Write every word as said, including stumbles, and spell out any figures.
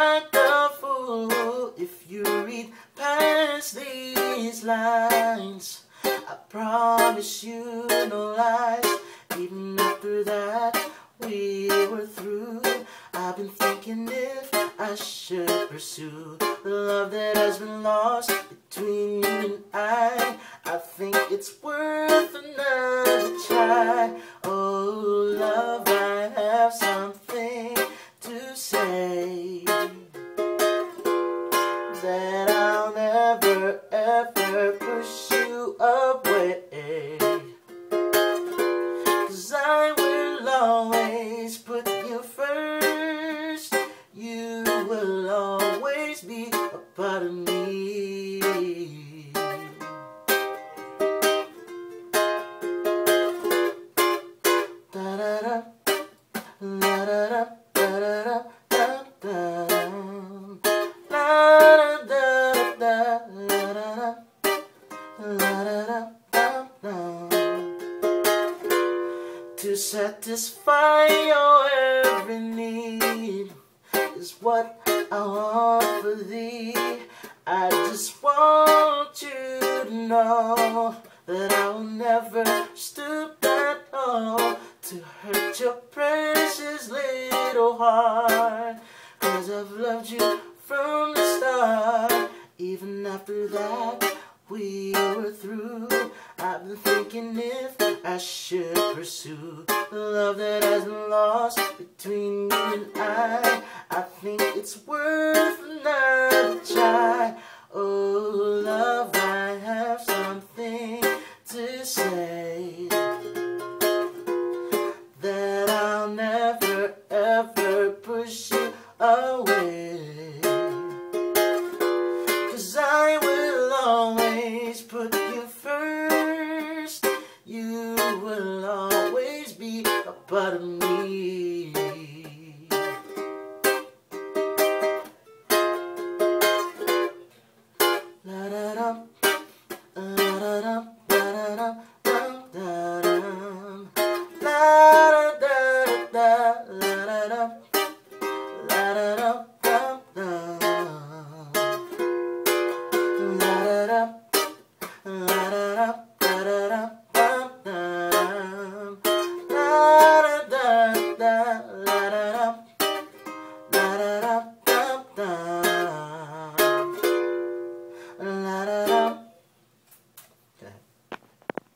act a fool if you read past these lines. I promise you no lies. Even after that we were through, I've been thinking if I should pursue the love that has been lost between you and I. I think it's worth another try. Oh love, I have something to say that I'll never ever push you away, 'cause I will always put you first. You will always be a part of me. Da-da-da, la-da-da, da-da-da, da-da-da. To satisfy your every need is what I want for thee. I just want you to know that I will never stoop at all to hurt your precious little heart, 'cause I've loved you from the start. Even after that we were through, I've been thinking if I should pursue the love that has been lost between you and I. I think it's worth another try. Oh love, I have something to say that I'll never ever push you away, 'cause I will always put you first. You will always be a part of me. La-da-dum, la-da-dum, la-da-dum, dum-da-dum. La-da-da-da, la-da-dum, la-da-dum, dum-dum. La-da-dum, la-da-dum, la-da-dum.